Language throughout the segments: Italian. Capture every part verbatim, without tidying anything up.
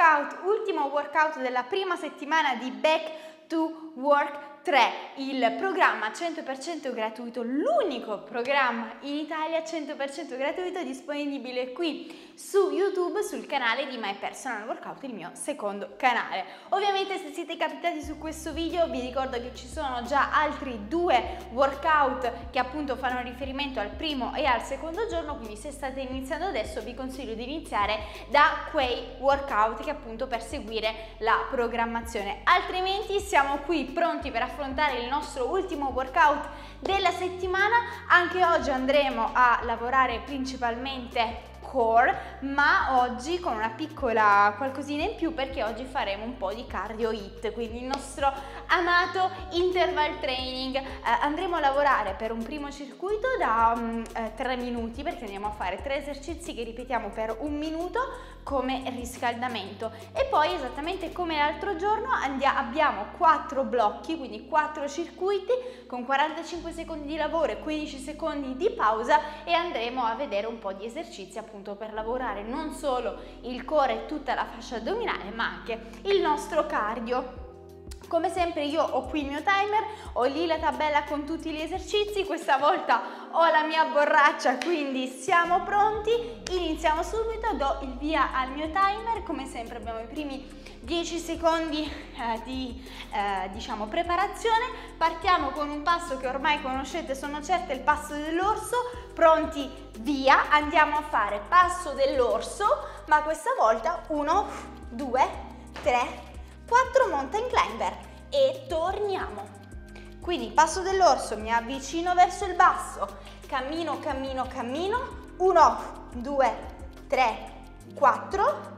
workout, ultimo workout della prima settimana di Back to Work tre, il programma cento per cento gratuito, l'unico programma in Italia cento per cento gratuito disponibile qui su YouTube sul canale di My Personal Workout, il mio secondo canale. Ovviamente se siete capitati su questo video vi ricordo che ci sono già altri due workout che appunto fanno riferimento al primo e al secondo giorno, quindi se state iniziando adesso vi consiglio di iniziare da quei workout che appunto per seguire la programmazione, altrimenti siamo qui pronti per affrontare il nostro ultimo workout della settimana. Anche oggi andremo a lavorare principalmente core, ma oggi con una piccola qualcosina in più, perché oggi faremo un po' di cardio hit, quindi il nostro amato interval training. Eh, andremo a lavorare per un primo circuito da um, eh, tre minuti, perché andiamo a fare tre esercizi che ripetiamo per un minuto come riscaldamento, e poi esattamente come l'altro giorno andiamo, abbiamo quattro blocchi, quindi quattro circuiti con quarantacinque secondi di lavoro e quindici secondi di pausa, e andremo a vedere un po' di esercizi appunto per lavorare non solo il core e tutta la fascia addominale, ma anche il nostro cardio. Come sempre io ho qui il mio timer, ho lì la tabella con tutti gli esercizi, questa volta ho la mia borraccia, quindi siamo pronti, iniziamo subito, do il via al mio timer. Come sempre abbiamo i primi dieci secondi eh, di eh, diciamo preparazione. Partiamo con un passo che ormai conoscete, sono certa, il passo dell'orso. Pronti, via, andiamo a fare passo dell'orso, ma questa volta uno, due, tre, quattro mountain climber e torniamo. Quindi passo dell'orso, mi avvicino verso il basso, cammino, cammino, cammino, uno, due, tre, quattro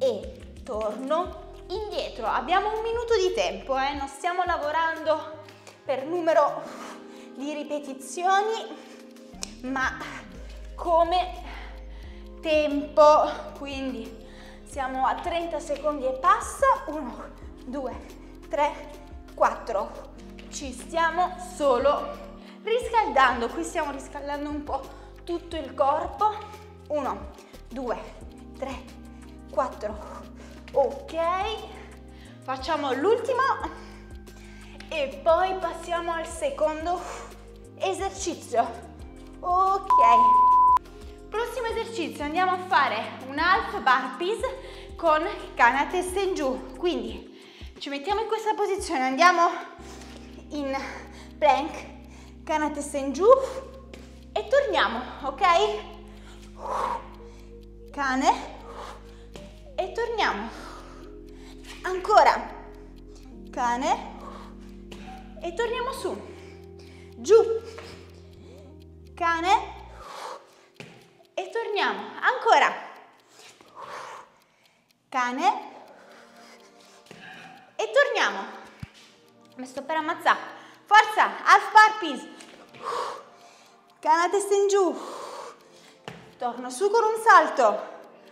e torno indietro. Abbiamo un minuto di tempo, eh? Non stiamo lavorando per numero di ripetizioni, ma come tempo, quindi siamo a trenta secondi e passa, uno, due, tre, quattro, ci stiamo solo riscaldando, qui stiamo riscaldando un po' tutto il corpo, uno, due, tre, quattro, ok, facciamo l'ultimo e poi passiamo al secondo esercizio. Ok, prossimo esercizio, andiamo a fare un half burpees con canna a testa in giù, quindi ci mettiamo in questa posizione, andiamo in plank, canna a testa in giù e torniamo, ok? Cane e torniamo, ancora cane e torniamo su, giù, cane e torniamo, ancora cane e torniamo. Mi sto per ammazzare, forza, half burpees, canna a testa in giù, torno su con un salto,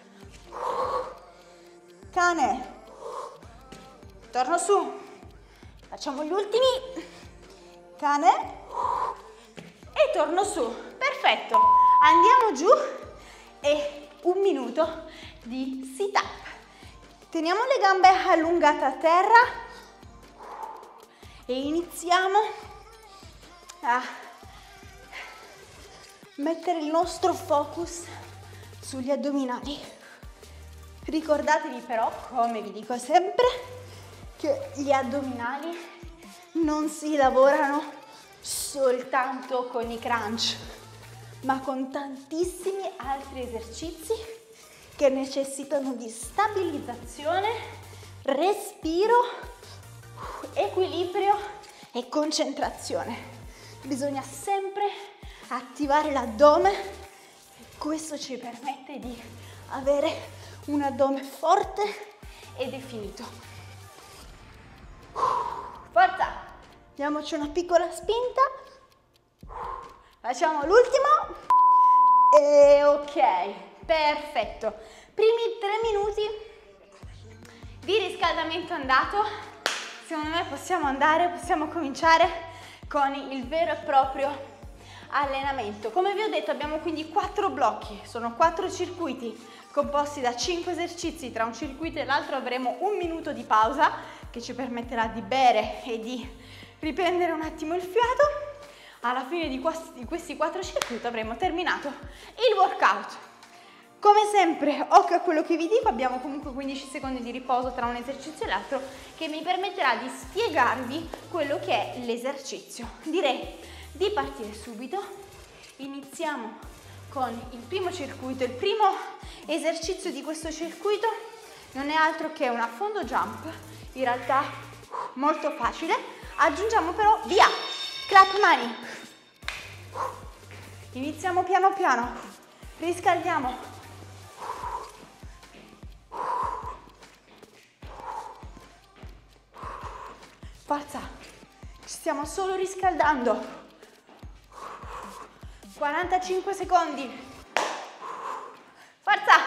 cane, torno su, facciamo gli ultimi, cane e torno su, perfetto. Andiamo giù e un minuto di sit up. Teniamo le gambe allungate a terra e iniziamo a mettere il nostro focus sugli addominali. Ricordatevi però, come vi dico sempre, che gli addominali non si lavorano soltanto con i crunch, ma con tantissimi altri esercizi che necessitano di stabilizzazione, respiro, equilibrio e concentrazione. Bisogna sempre attivare l'addome e questo ci permette di avere un addome forte e definito. Forza! Diamoci una piccola spinta. Facciamo l'ultimo. E ok, perfetto. Primi tre minuti di riscaldamento andato. Secondo me possiamo andare, possiamo cominciare con il vero e proprio allenamento. Come vi ho detto, abbiamo quindi quattro blocchi, sono quattro circuiti composti da cinque esercizi. Tra un circuito e l'altro avremo un minuto di pausa che ci permetterà di bere e di riprendere un attimo il fiato. Alla fine di questi quattro circuiti avremo terminato il workout. Come sempre, occhio a quello che vi dico, abbiamo comunque quindici secondi di riposo tra un esercizio e l'altro che mi permetterà di spiegarvi quello che è l'esercizio. Direi di partire subito. Iniziamo con il primo circuito. Il primo esercizio di questo circuito non è altro che un affondo jump, in realtà molto facile. Aggiungiamo però, via, clap mani. Iniziamo piano piano, riscaldiamo. Forza, ci stiamo solo riscaldando. quarantacinque secondi. Forza.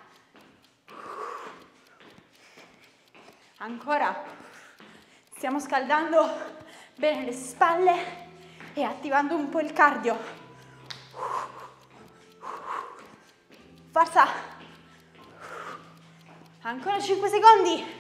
Ancora. Stiamo scaldando bene le spalle e attivando un po' il cardio. Forza. Ancora cinque secondi.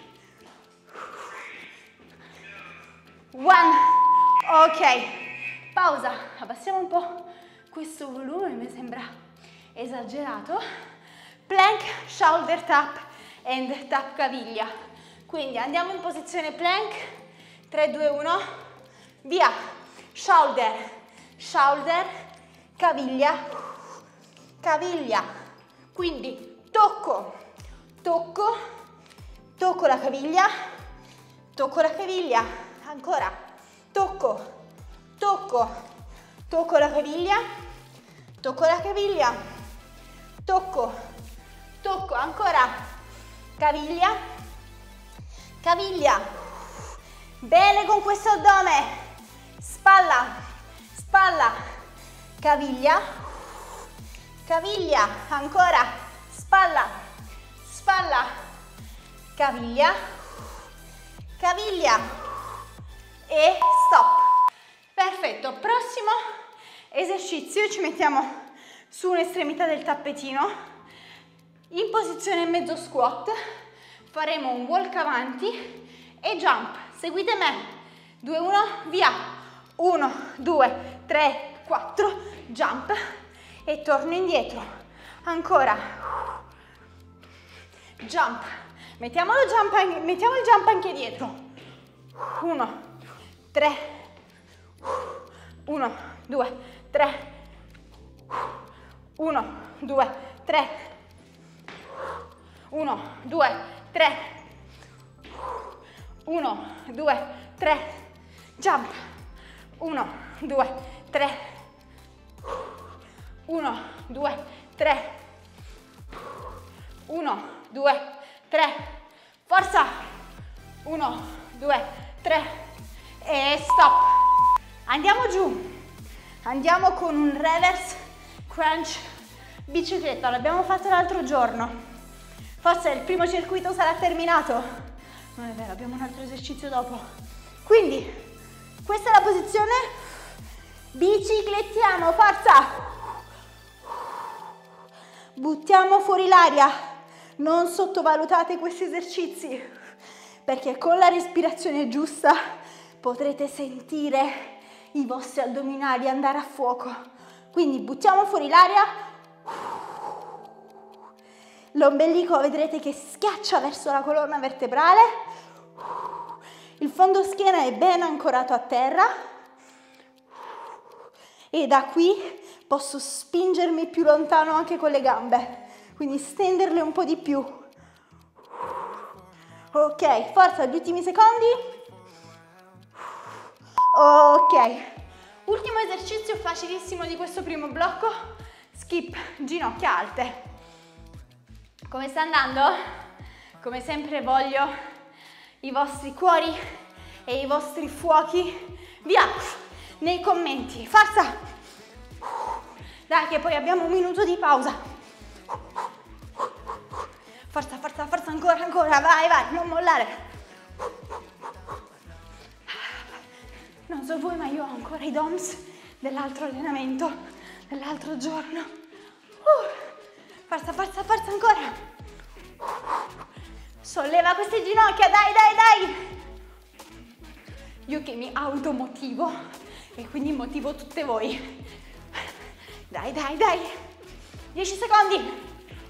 One. Ok. Pausa. Abbassiamo un po' questo volume, mi sembra esagerato. Plank, shoulder tap and tap caviglia. Quindi andiamo in posizione plank. tre, due, uno. Via. Shoulder, shoulder, caviglia, caviglia. Quindi tocco, tocco, tocco la caviglia, tocco la caviglia. Ancora. Tocco, tocco, tocco la caviglia, tocco la caviglia, tocco, tocco, ancora, caviglia, caviglia, bene con questo addome, spalla, spalla, caviglia, caviglia, ancora, spalla, spalla, caviglia, caviglia e stop. Perfetto, prossimo esercizio, ci mettiamo su un'estremità del tappetino, in posizione mezzo squat, faremo un walk avanti e jump. Seguite me, due, uno, via, uno, due, tre, quattro, jump e torno indietro, ancora, jump, mettiamo, lo jump, mettiamo il jump anche dietro, uno, tre, uno, due, tre, uno, due, tre, uno, due, tre, uno, due, tre, jump, uno, due, tre, uno, due, tre, uno, due, tre, forza, uno, due, tre e stop. Andiamo giù, andiamo con un reverse crunch bicicletta, l'abbiamo fatto l'altro giorno, forse il primo circuito sarà terminato, non è vero, abbiamo un altro esercizio dopo, quindi questa è la posizione, biciclettiamo, forza, buttiamo fuori l'aria, non sottovalutate questi esercizi, perché con la respirazione giusta potrete sentire i vostri addominali andare a fuoco. Quindi buttiamo fuori l'aria, l'ombelico vedrete che schiaccia verso la colonna vertebrale, il fondo schiena è ben ancorato a terra e da qui posso spingermi più lontano anche con le gambe, quindi stenderle un po' di più. Ok, forza, gli ultimi secondi. Ok, ultimo esercizio facilissimo di questo primo blocco, skip, ginocchia alte. Come sta andando? Come sempre voglio i vostri cuori e i vostri fuochi via nei commenti, forza! Dai che poi abbiamo un minuto di pausa. Forza, forza, forza, ancora, ancora, vai, vai, non mollare. Non so voi, ma io ho ancora i D O M S dell'altro allenamento, dell'altro giorno. Uh, forza, forza, forza ancora. Solleva queste ginocchia, dai, dai, dai. Io che mi automotivo e quindi motivo tutte voi. Dai, dai, dai. dieci secondi.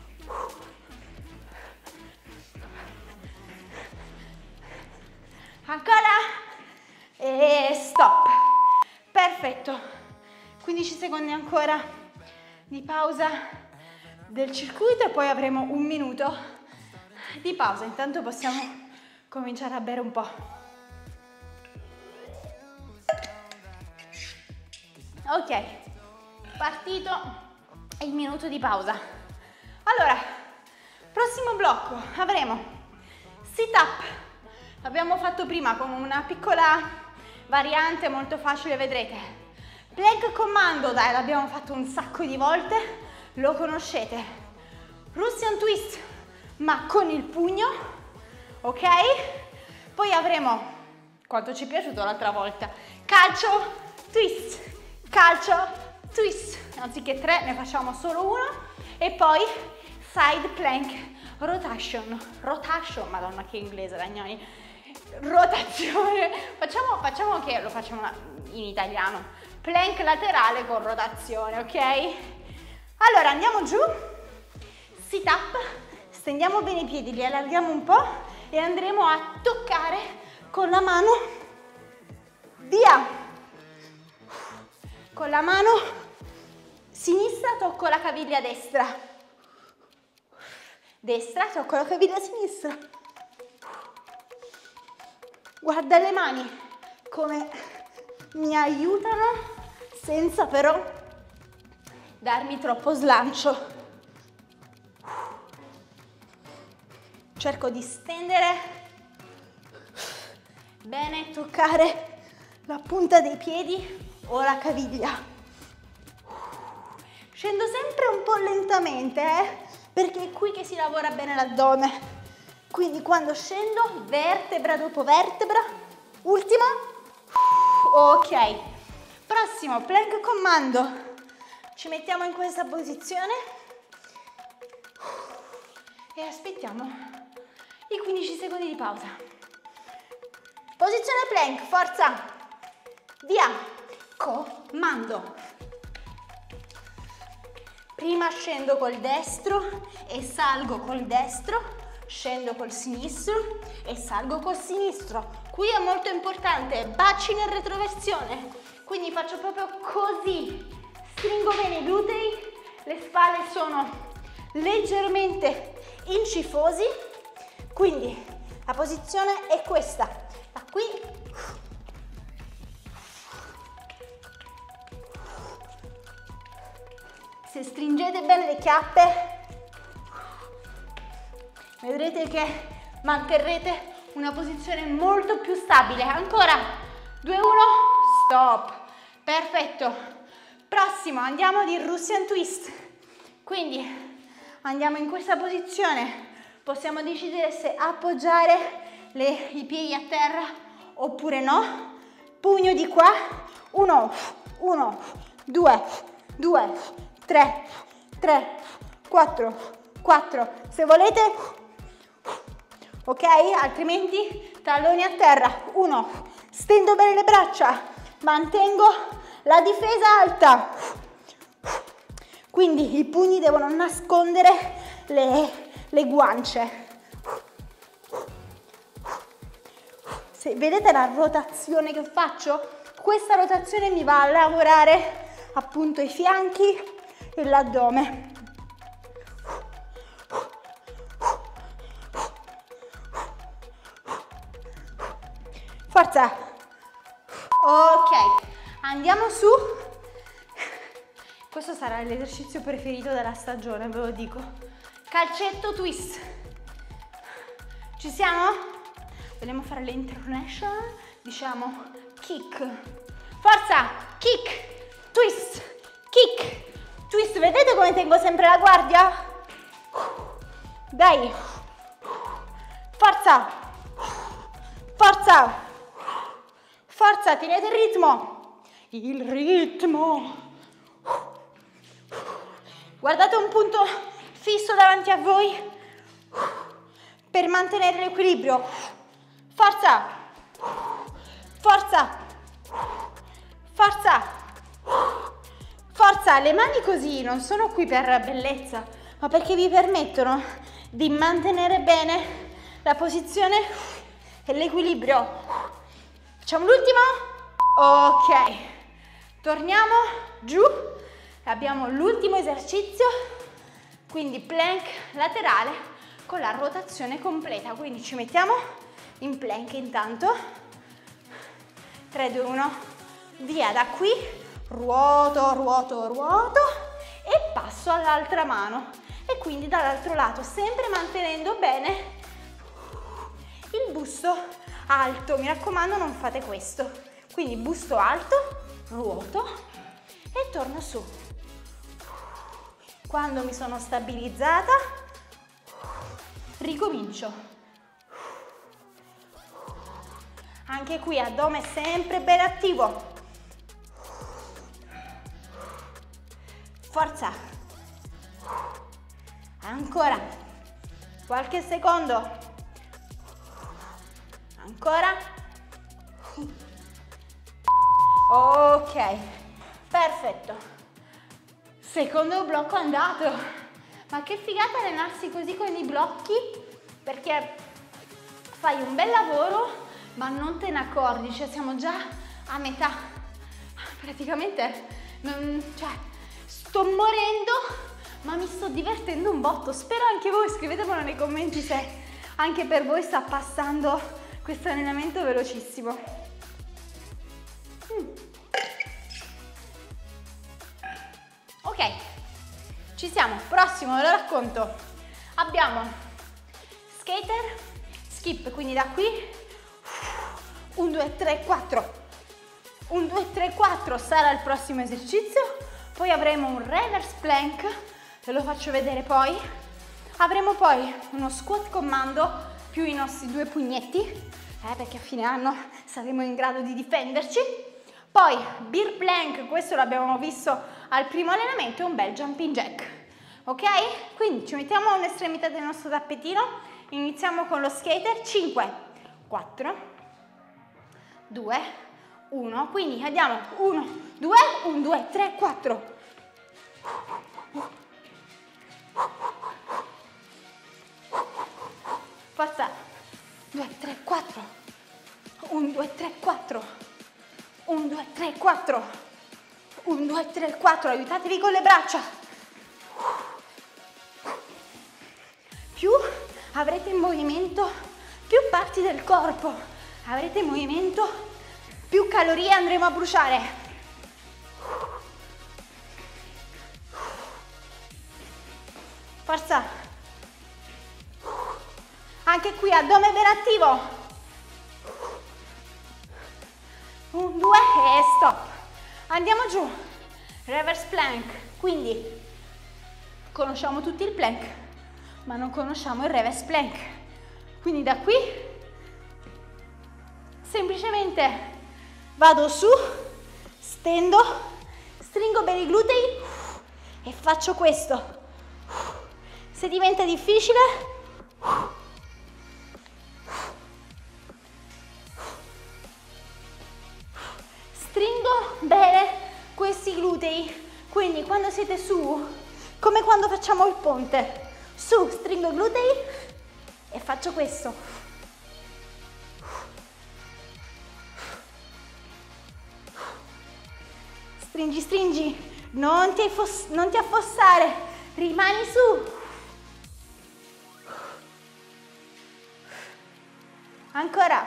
Ancora. E stop. Perfetto. quindici secondi ancora di pausa del circuito e poi avremo un minuto di pausa. Intanto possiamo cominciare a bere un po'. Ok, partito il minuto di pausa. Allora, prossimo blocco avremo sit up. L'abbiamo fatto prima con una piccola variante molto facile, vedrete. Plank commando, dai, l'abbiamo fatto un sacco di volte, lo conoscete. Russian twist, ma con il pugno, ok? Poi avremo, quanto ci è piaciuto l'altra volta, calcio, twist, calcio, twist. Anziché tre ne facciamo solo uno. E poi side plank rotation, rotation, madonna che inglese Ragnoni. Rotazione, facciamo, facciamo che lo facciamo in italiano, plank laterale con rotazione, ok? Allora andiamo giù, sit up, stendiamo bene i piedi, li allarghiamo un po' e andremo a toccare con la mano, via, con la mano sinistra tocco la caviglia destra, destra tocco la caviglia sinistra. Guarda le mani come mi aiutano senza però darmi troppo slancio. Cerco di stendere bene, toccare la punta dei piedi o la caviglia. Scendo sempre un po' lentamente, eh, perché è qui che si lavora bene l'addome. Quindi quando scendo, vertebra dopo vertebra, ultima, ok. Prossimo, plank commando. Ci mettiamo in questa posizione e aspettiamo i quindici secondi di pausa. Posizione plank, forza, via, comando. Prima scendo col destro e salgo col destro. Scendo col sinistro e salgo col sinistro. Qui è molto importante, bacino in retroversione. Quindi faccio proprio così. Stringo bene i glutei, le spalle sono leggermente incifosi. Quindi la posizione è questa. Da qui. Se stringete bene le chiappe, vedrete che manterrete una posizione molto più stabile. Ancora, due, uno, stop. Perfetto. Prossimo, andiamo di Russian twist. Quindi andiamo in questa posizione. Possiamo decidere se appoggiare le, i piedi a terra oppure no. Pugno di qua. Uno, uno, due, due, tre, tre, quattro, quattro. Se volete... ok? Altrimenti talloni a terra. Uno, stendo bene le braccia, mantengo la difesa alta. Quindi i pugni devono nascondere le, le guance. Se vedete la rotazione che faccio, questa rotazione mi va a lavorare appunto i fianchi e l'addome. Forza. Ok, andiamo su. Questo sarà l'esercizio preferito della stagione, ve lo dico. Calcetto twist. Ci siamo? Vogliamo fare l'international? Diciamo kick. Forza, kick, twist, kick, twist. Vedete come tengo sempre la guardia? Dai. Forza. Forza. Forza, tenete il ritmo. Il ritmo. Guardate un punto fisso davanti a voi per mantenere l'equilibrio. Forza, forza, forza, forza. Le mani così non sono qui per bellezza, ma perché vi permettono di mantenere bene la posizione e l'equilibrio. Facciamo l'ultimo. Ok, torniamo giù. Abbiamo l'ultimo esercizio, quindi plank laterale con la rotazione completa. Quindi ci mettiamo in plank intanto. tre, due, uno, via da qui. Ruoto, ruoto, ruoto e passo all'altra mano. E quindi dall'altro lato, sempre mantenendo bene il busto alto. Mi raccomando, non fate questo. Quindi busto alto, ruoto e torno su. Quando mi sono stabilizzata, ricomincio. Anche qui addome sempre ben attivo. Forza. Ancora. Qualche secondo. Ancora. Ok, perfetto. Secondo blocco andato. Ma che figata allenarsi così con i blocchi, perché fai un bel lavoro ma non te ne accorgi, cioè siamo già a metà. Praticamente non, cioè, sto morendo ma mi sto divertendo un botto. Spero anche voi, scrivetemelo nei commenti se anche per voi sta passando questo allenamento velocissimo. Mm. Ok, ci siamo. Prossimo, ve lo racconto. Abbiamo skater, skip, quindi da qui uno, due, tre, quattro. uno, due, tre, quattro sarà il prossimo esercizio. Poi avremo un reverse plank, ve lo faccio vedere poi. Avremo poi uno squat commando più i nostri due pugnetti, eh, perché a fine anno saremo in grado di difenderci. Poi bear plank, questo l'abbiamo visto al primo allenamento, e un bel jumping jack. Ok? Quindi ci mettiamo a un'estremità del nostro tappetino, iniziamo con lo skater. Cinque, quattro, due, uno. Quindi andiamo uno, due, uno, due, tre, quattro. Forza. due, tre, quattro. uno, due, tre, quattro. uno, due, tre, quattro. uno, due, tre, quattro. Aiutatevi con le braccia. Più avrete in movimento, più parti del corpo avrete in movimento, più calorie andremo a bruciare. Forza. Anche qui addome ben attivo. uno, due e stop. Andiamo giù. Reverse plank. Quindi conosciamo tutti il plank, ma non conosciamo il reverse plank. Quindi da qui semplicemente vado su, stendo, stringo bene i glutei e faccio questo. Se diventa difficile, stringo bene questi glutei. Quindi quando siete su, come quando facciamo il ponte, su, stringo i glutei e faccio questo. Stringi, stringi, non ti, non ti affossare, rimani su. Ancora.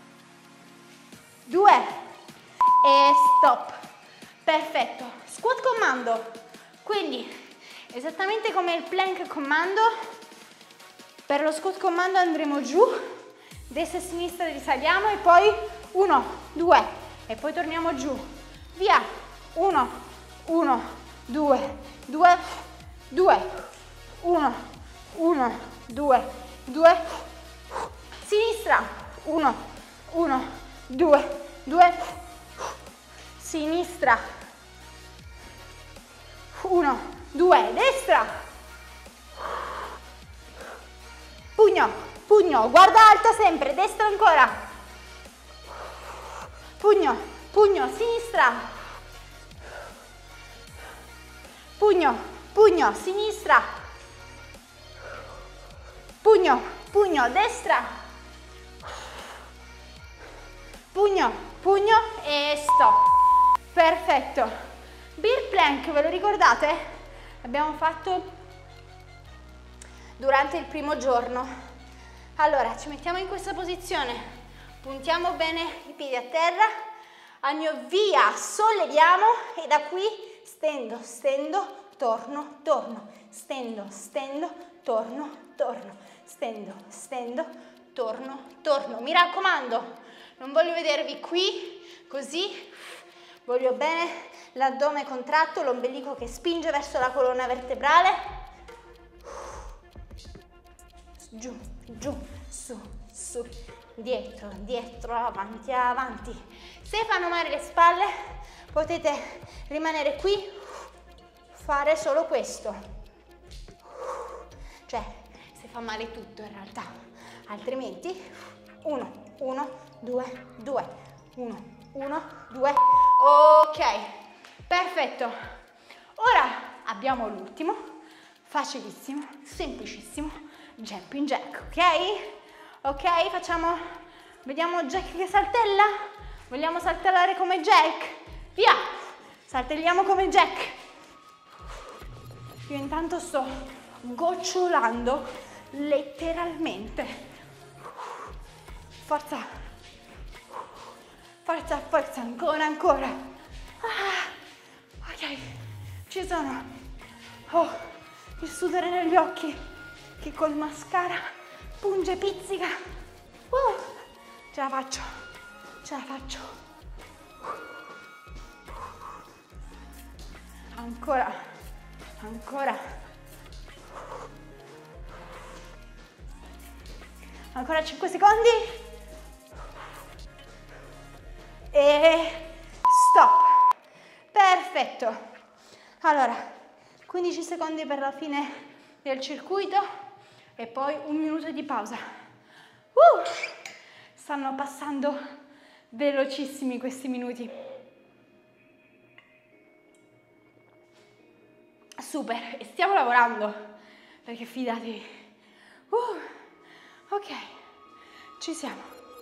Due. E stop. Perfetto. Squat comando. Quindi, esattamente come il plank comando, per lo squat comando andremo giù, destra e sinistra risaliamo e poi uno, due e poi torniamo giù. Via. uno, uno, due, due, due, uno, uno, due, due, sinistra, uno, uno, due, due, sinistra, uno, due, destra, pugno, pugno, guarda alta sempre, destra ancora, pugno, pugno, sinistra, pugno, pugno, sinistra, pugno, pugno, destra, pugno, pugno e stop. Perfetto. Bear plank, ve lo ricordate? L'abbiamo fatto durante il primo giorno. Allora, ci mettiamo in questa posizione, puntiamo bene i piedi a terra, al mio via solleviamo e da qui stendo, stendo, torno, torno, stendo, stendo, torno, torno, stendo, stendo, torno, torno. Mi raccomando, non voglio vedervi qui così, voglio bene l'addome contratto, l'ombelico che spinge verso la colonna vertebrale. Giù, giù, su, su, dietro, dietro, avanti, avanti. Se fanno male le spalle, potete rimanere qui, fare solo questo. Cioè, se fa male tutto in realtà. Altrimenti, uno, uno, due, due, uno, uno, due. Ok, perfetto. Ora abbiamo l'ultimo, facilissimo, semplicissimo. Jumping jack, ok? Ok, facciamo, vediamo Jack che saltella? Vogliamo saltellare come Jack? Via! Saltelliamo come Jack. Io intanto sto gocciolando letteralmente. Forza, forza, forza, ancora, ancora. Ah, ok, ci sono. Oh, il sudore negli occhi che col mascara punge, pizzica. Uh, ce la faccio, ce la faccio. Ancora, ancora. Ancora cinque secondi. E stop. Perfetto. Allora, quindici secondi per la fine del circuito. E poi un minuto di pausa. Uh, stanno passando velocissimi questi minuti. Super, e stiamo lavorando, perché fidatevi. Uh, ok, ci siamo.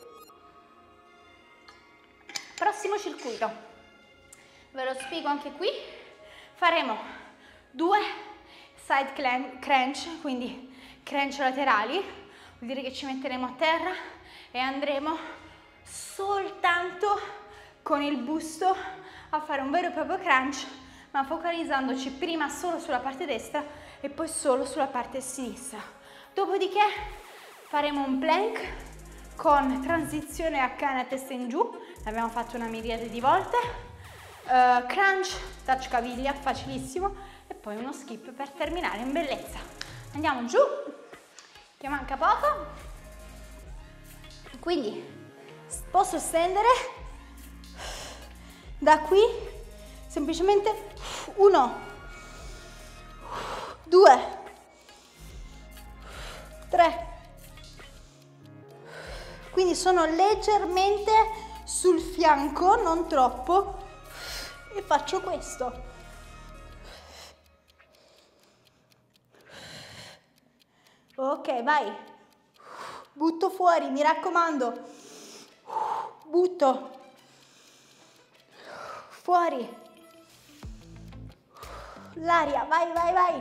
Prossimo circuito. Ve lo spiego anche qui. Faremo due side crunch, quindi crunch laterali, vuol dire che ci metteremo a terra e andremo soltanto con il busto a fare un vero e proprio crunch, ma focalizzandoci prima solo sulla parte destra e poi solo sulla parte sinistra. Dopodiché faremo un plank con transizione a cane a testa in giù, l'abbiamo fatto una miriade di volte, uh, crunch, touch caviglia, facilissimo, e poi uno skip per terminare in bellezza. Andiamo giù, che manca poco, quindi posso stendere da qui semplicemente uno, due, tre, quindi sono leggermente sul fianco, non troppo, e faccio questo. Ok, vai. Butto fuori, mi raccomando. Butto. Fuori. L'aria, vai, vai, vai.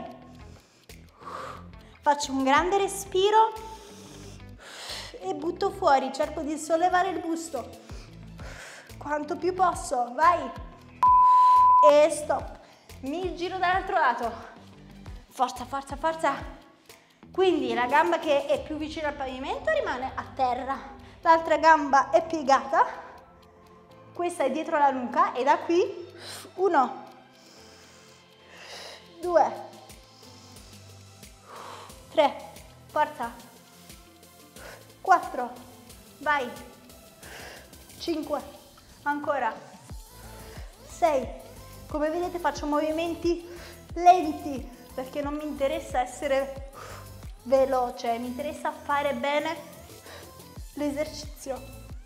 Faccio un grande respiro e butto fuori. Cerco di sollevare il busto quanto più posso, vai. E stop. Mi giro dall'altro lato. Forza, forza, forza. Quindi la gamba che è più vicina al pavimento rimane a terra, l'altra gamba è piegata, questa è dietro la nuca e da qui uno, due, tre, forza, quattro, vai, cinque, ancora, sei. Come vedete faccio movimenti lenti perché non mi interessa essere veloce, mi interessa fare bene l'esercizio.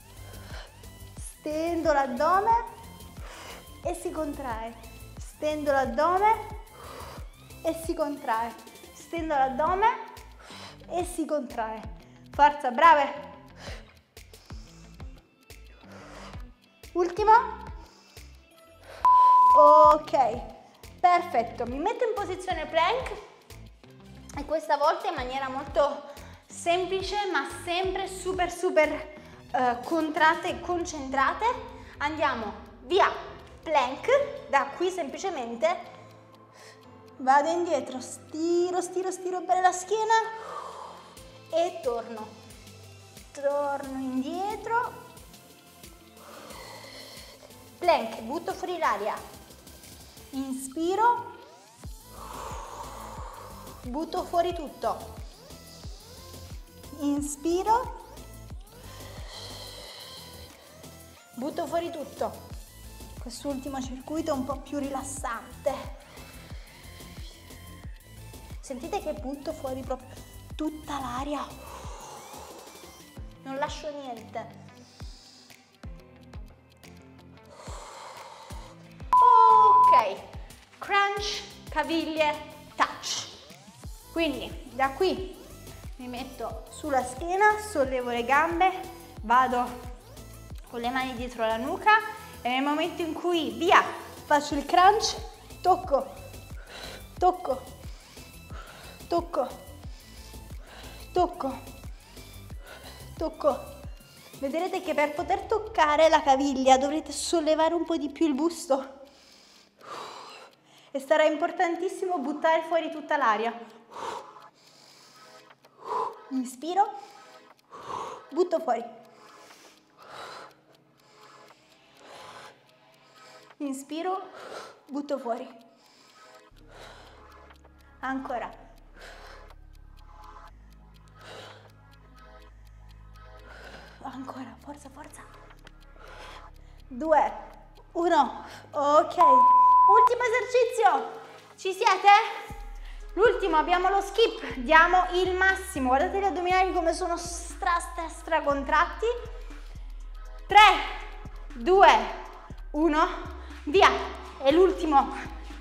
Stendo l'addome e si contrae, stendo l'addome e si contrae, stendo l'addome e si contrae. Forza, brave! Ultimo. Ok, perfetto. Mi metto in posizione plank e questa volta in maniera molto semplice ma sempre super super eh, contratte e concentrate. Andiamo via plank, da qui semplicemente vado indietro, stiro, stiro, stiro bene la schiena e torno, torno indietro, plank, butto fuori l'aria, inspiro, butto fuori tutto, inspiro, butto fuori tutto. Quest'ultimo circuito è un po' più rilassante. Sentite che butto fuori proprio tutta l'aria, non lascio niente. Ok, crunch, caviglie, touch. Quindi da qui mi metto sulla schiena, sollevo le gambe, vado con le mani dietro la nuca e nel momento in cui via faccio il crunch, tocco, tocco, tocco, tocco, tocco. Vedrete che per poter toccare la caviglia dovrete sollevare un po' di più il busto e sarà importantissimo buttare fuori tutta l'aria. Inspiro, butto fuori. Inspiro, butto fuori. Ancora. Ancora, forza, forza. Due, uno, ok. Ultimo esercizio. Ci siete? L'ultimo, abbiamo lo skip. Diamo il massimo. Guardate gli addominali come sono stra, stra, stra contratti. tre, due, uno, via. E l'ultimo.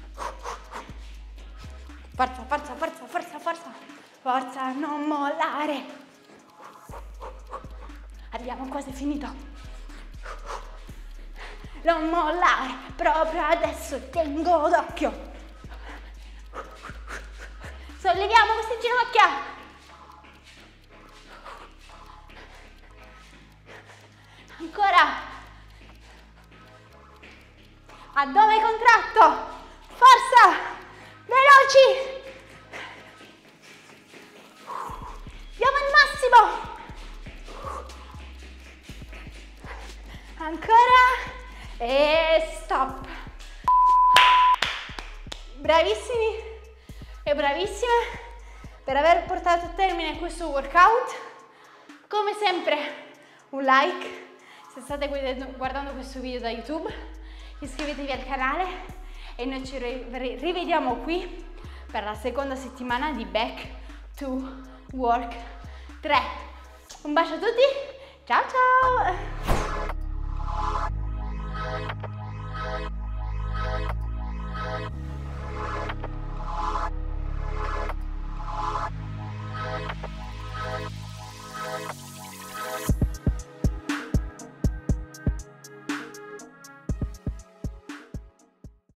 Forza, forza, forza, forza, forza. Forza, non mollare. Abbiamo quasi finito. Non mollare, proprio adesso tengo d'occhio. Solleviamo queste ginocchia. Ancora. Addome contratto. Forza. Veloci. Diamo il massimo. Ancora. E stop. Bravissimi e bravissime per aver portato a termine questo workout. Come sempre un like se state guardando questo video da YouTube, iscrivetevi al canale e noi ci rivediamo qui per la seconda settimana di Back to Work tre. Un bacio a tutti, ciao ciao!